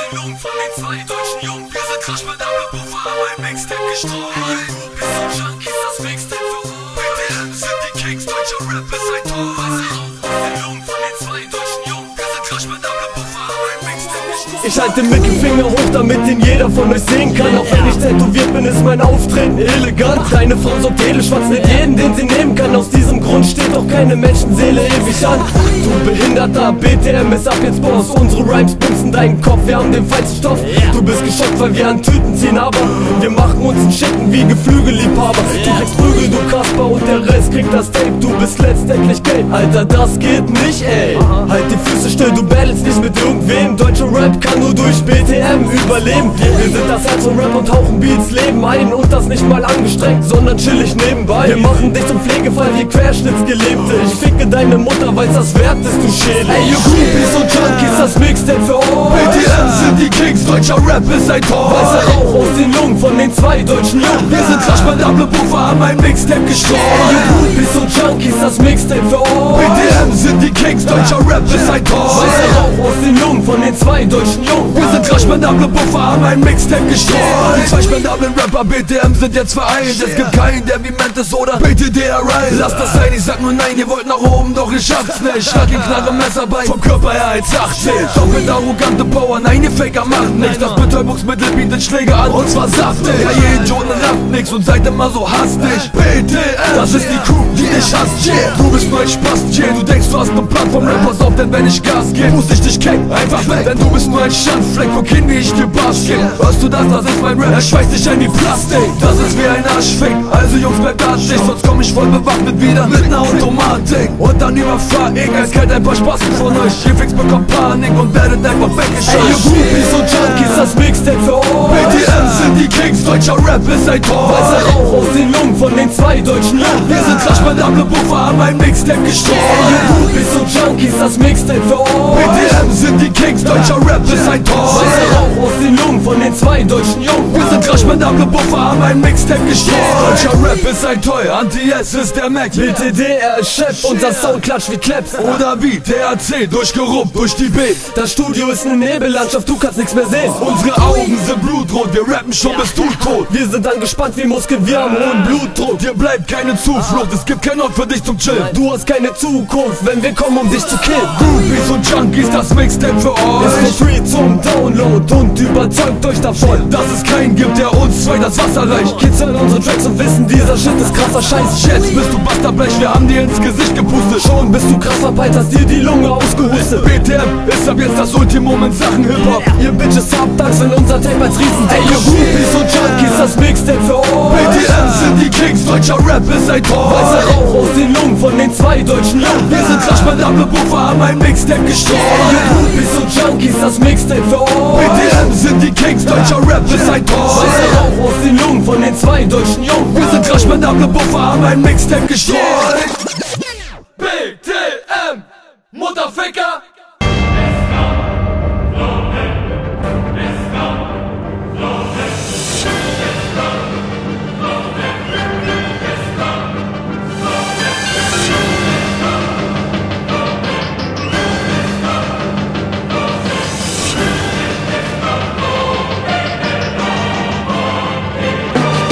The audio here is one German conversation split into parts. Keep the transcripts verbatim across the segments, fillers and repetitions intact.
den Lungen von den zwei deutschen Jungen. Wir sind Crash mit Doppelpuffer, haben ein Mixtape gestreut. Groupies und Junkies, das Mixtape für euch. B D M sind die Kings, deutscher Rap ist ein Tor. Was ich rauch aus den Lungen von den zwei deutschen Jungen. Wir sind Crash mit Doppelpuffer, haben ein Mixtape gestreut. Ich halte den Mittelfinger hoch, damit den jeder von euch sehen kann. Auch wenn ich tätowiert bin, ist mein Auftreten elegant. Deine Frau so teleschwarz, nicht jeden, den sie nehmen kann. Aus diesem Grund steht doch keine Menschenseele ewig an. Du Behinderter, B T M ist ab jetzt Boss. Unsere Rhymes bumsen deinen Kopf, wir haben den falschen Stoff. Du bist geschockt, weil wir an Tüten ziehen, aber wir machen uns einen Schicken wie Geflügelliebhaber. Du kriegst Prügel, du Kasper, und der Rest kriegt das Tape. Du bist letztendlich Geld, Alter, das geht nicht, ey. Halt die Füße still, du battlest nicht mit irgendwem. Deutscher Rap kann nur durch B T M überleben. Wir sind das Herz von Rap und hauchen Beats Leben ein. Und das nicht mal angestrengt, sondern chillig nebenbei. Wir machen dich zum Pflegefall wie Querschnittsgelebte. Ich ficke deine Mutter, weil's das wert ist, du Schädel. Ey, you Groupies und Junkies, das Mixtape für euch. B T M sind die Kings, deutscher Rap ist ein Tor. Weißer Rauch aus den Lungen von den zwei deutschen Jungen. Wir sind Crash mit Doppelpuffer, haben ein Mixtape gestreut. Ey, you Groupies und Junkies, das Mixtape für euch. B T M sind die Kings, deutscher Rap ist ein Tor. Weißer Rauch aus den Lungen von den zwei deutschen Jungen. Wir sind Crash mit Doppelpuffer, haben ein Mixtape gestreut. Die zwei spendablen Rapper B T M sind jetzt vereint. Es gibt keinen, der wie Mentes oder B T D erreicht. Lass das sein, ich sag nur nein, ihr wollt nach oben, doch ihr schafft's nicht. Schlag den Knarre Messer bei, vom Körper her eins achtzig. Doppelt arrogante Power, nein, ihr Faker macht nicht. Das Betäubungsmittel bietet Schläge an, und zwar saftig. Ja, ihr Idioten rafft nix und seid immer so hastig. B T M, das ist die Crew, die dich hasst, yeah. Du bist nur ein Spast, yeah. Du denkst, du hast einen Plan vom Rap, pass auf, denn wenn ich Gas geb, muss ich dich kecken, einfach weg. Denn du bist nur ein Schandfleck, guck hin, wie ich dir Bass geb. Hörst du das, das ist mein Rap, er schweißt dich ein wie Plastik. Das ist wie ein Arschfick, also Jungs, bleibt da dicht, sonst komm ich voll bewaffnet wieder mit ner Automatik. Und dann überfahr ich eiskalt ein paar Spasten von euch. Ihr Fix bekommt Panik und werdet einfach weggeschossen. Ey, you Groupies und Junkies, das Mixtape für euch. B T M sind die Kings, deutscher Rap ist ein Tor. Weißer Rauch aus den Lungen von den zwei deutschen Jungen. Wir sind Crash mit Doppelpuffer, haben ein Mixtape gestreut. Ey, you Groupies und Junkies, das Mixtape für euch. B T M sind die Kings, deutscher Rap ist ein Tor. Weißer Rauch aus den Lungen von den zwei deutschen Jungen. Wir sind Crash mit Doppelpuffer, haben ein Mixtape gestreut. Deutscher Rap ist ein Toy, Anti-S ist der Mac. B T D, er ist Chef, unser Sound klatscht wie Claps. Oder wie T H C, durchgeruppt durch die B. Das Studio ist eine Nebellandschaft, du kannst nichts mehr sehen. Unsere Augen sind blutrot, wir rappen schon bis du tot. Wir sind dann gespannt wie Muskeln, wir haben hohen Blutdruck. Dir bleibt keine Zuflucht, es gibt keinen Ort für dich zum Chillen. Du hast keine Zukunft, wenn wir kommen, um dich zu killen. Groupies und Junkies, das Mixtape für euch. Ist for free zum Download und überzeugt euch davon, dass es keinen gibt, der uns zwei das Wasser reicht. Kids hören unsere Tracks und wissen, dieser Shit ist krasser Scheiß. Jetzt bist du Busterblech, wir haben dir ins Gesicht gepustet. Schon bist du krass verpeilt, hast dir die Lunge ausgehustet. B T M ist ab jetzt das Ultimum in Sachen Hip-Hop. Ihr Bitches habt Angst, wenn unser Tape als Riesen. Ey, you Groupies und Junkies, das Mixtape für euch. B T M sind die Kings, deutscher Rap ist ein Tor. Weißer Rauch aus den Lungen von den zwei deutschen Jungen. Wir sind Crash mit Doppelpuffer, haben ein Mixtape gestreut. Ey, you Groupies und Junkies, das Mixtape für euch. B T M sind die Kings, deutscher Rap ist ein Tor. Weißer Rauch aus den Lungen von den zwei deutschen Jungen. Wir sind Crash mit Doppelpuffer, haben ein Mixtape gestreut. B T M, Mutterficker.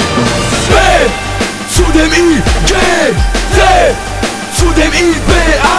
Zu dem I G T, zu dem I B A.